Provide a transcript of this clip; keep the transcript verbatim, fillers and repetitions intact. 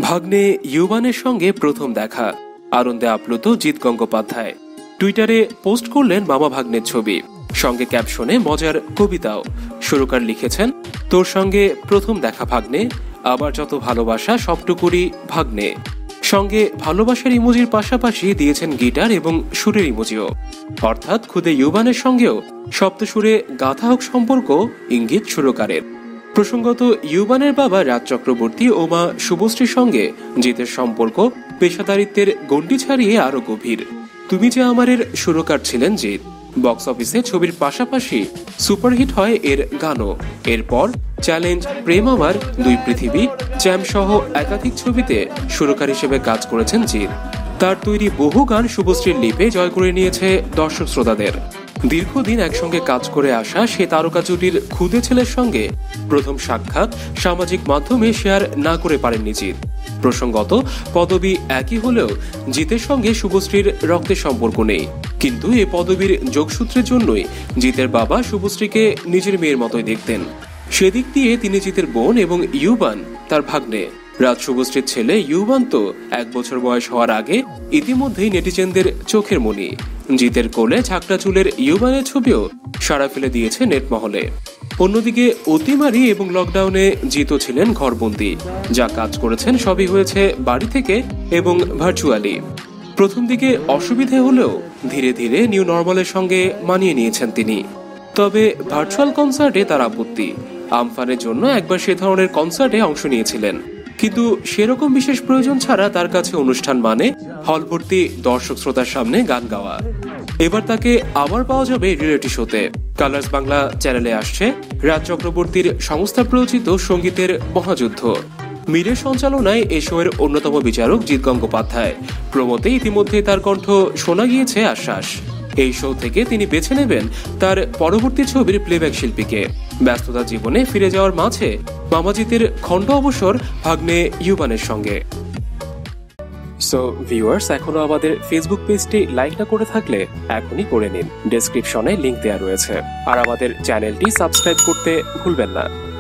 ভাগ্নে ইউবানের সঙ্গে প্রথম দেখা, আনন্দে আপ্লুত জিৎ গঙ্গোপাধ্যায়। টুইটারে পোস্ট করলেন মামা ভাগ্নের ছবি, সঙ্গে ক্যাপশনে মজার কবিতাও। সুরকার লিখেছেন, তোর সঙ্গে প্রথম দেখা ভাগ্নে, আবার যত ভালোবাসা সবটুকুরই ভাগ্নে। সঙ্গে ভালোবাসার ইমোজির পাশাপাশি দিয়েছেন গিটার এবং সুরের ইমোজিও, অর্থাৎ খুদে ইউবানের সঙ্গেও সপ্তসুরে গাথা হোক সম্পর্ক, ইঙ্গিত সুরকারের। প্রসঙ্গত, ইউবানের বাবা রাজ চক্রবর্তী ও মা শুভশ্রীর সঙ্গে জিতের সম্পর্ক পেশাদারিত্বের গণ্ডি ছাড়িয়ে আরো গভীর। তুমি যে আমারের সুরকার ছিলেন জিৎ। বক্স অফিসে ছবির পাশাপাশি সুপারহিট হয় এর গানও। এরপর চ্যালেঞ্জ, প্রেম আমার, দুই পৃথিবী, চ্যাম্প সহ একাধিক ছবিতে সুরকার হিসেবে কাজ করেছেন জিৎ। তার তৈরি বহু গান শুভশ্রীর লিপে জয় করে নিয়েছে দর্শক শ্রোতাদের। দীর্ঘদিন একসঙ্গে কাজ করে আসা সে তারকা জুটির খুদে ছেলের সঙ্গে প্রথম সাক্ষাৎ সামাজিক মাধ্যমে শেয়ার না করে পারেননি জিৎ। প্রসঙ্গত, পদবি একই হলেও জিতের সঙ্গে শুভশ্রীর রক্তের সম্পর্ক নেই, কিন্তু এ পদবীর যোগসূত্রের জন্যই জিতের বাবা শুভশ্রীকে নিজের মেয়ের মতোই দেখতেন। সেদিক দিয়ে তিনি জিতের বোন এবং ইউবান তার ভাগ্নে। রাজ শুভশ্রীর ছেলে ইউবান তো এক বছর বয়স হওয়ার আগে ইতিমধ্যেই নেটিজেনদের চোখের মণি। জিতের কোলে ঝাঁকড়া চুলের ইউবানের ছবিও সাড়া ফেলে দিয়েছে নেটমহলে। অন্যদিকে অতিমারি এবং লকডাউনে জিতও ছিলেন ঘরবন্দি, যা কাজ করেছেন সবই হয়েছে বাড়ি থেকে এবং ভার্চুয়ালি। প্রথম দিকে অসুবিধে হলেও ধীরে ধীরে নিউ নর্মালের সঙ্গে মানিয়ে নিয়েছেন তিনি। তবে ভার্চুয়াল কনসার্টে তার আপত্তি। আমফানের জন্য একবার সে ধরনের কনসার্টে অংশ নিয়েছিলেন, কিন্তু সেরকম বিশেষ প্রয়োজন ছাড়া তার কাছে অনুষ্ঠান মানে হল ভর্তি দর্শক শ্রোতার সামনে গান গাওয়া। এবার তাকে আবার পাওয়া যাবে রিয়েলিটি শোতে। কালার্স বাংলা চ্যানেলে আসছে রাজ চক্রবর্তীর সংস্থা প্রযোজিত সঙ্গীতের মহাযুদ্ধ। মীরের সঞ্চালনায় এ শোয়ের অন্যতম বিচারক জিৎ গঙ্গোপাধ্যায়। প্রমোতে ইতিমধ্যে তার কণ্ঠ শোনা গিয়েছে আশ্বাস। এই শো থেকে তিনি বেছে নেবেন তার পরবর্তী ছবির প্লেব্যাক শিল্পীকে। ব্যস্ততা জীবনে ফিরে যাওয়ার মাঝে মামাজিতের খণ্ড অবসর ভাগ্নে ইউবানের সঙ্গে। সো ভিউয়ার্স, এখনো আমাদের ফেসবুক পেজটি লাইক না করে থাকলে এখনই করে নিন। ডেসক্রিপশনে লিংক দেওয়া রয়েছে। আর আমাদের চ্যানেলটি সাবস্ক্রাইব করতে ভুলবেন না।